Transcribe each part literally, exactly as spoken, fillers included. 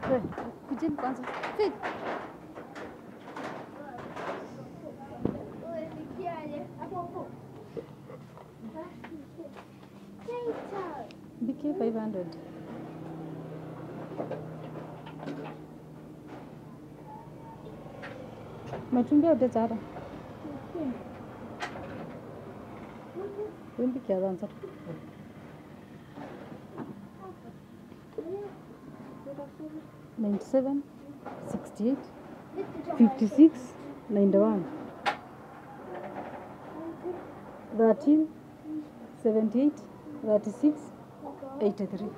Kujeni kwanza. Fit. B K five hundred. Machungwa yote chara. Wimbi kia danza. ninety-seven, sixty-eight, fifty-six, ninety-one, thirteen, seventy-eight, thirty-six, eighty-three.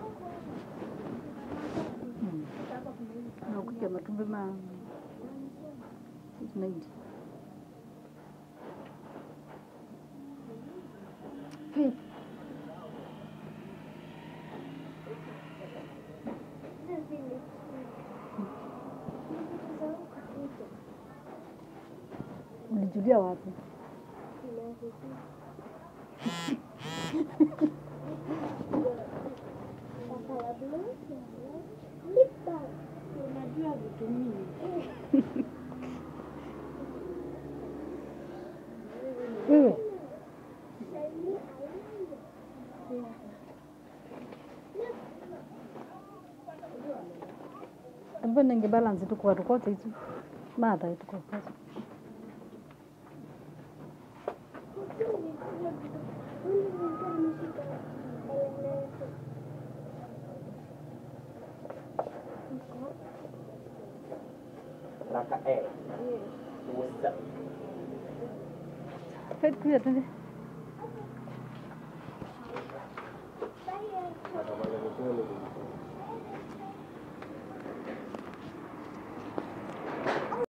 Hmm. Na kukia matumbe ma ninety. Hey. Ulijulia wapi? Unajua vitu mingi. Wewe. Ambapo ninge balance tu kwa tukote hizo. Mada itu kwa sasa. Raka eh. What's up? Fed kuya tende. Akamaliza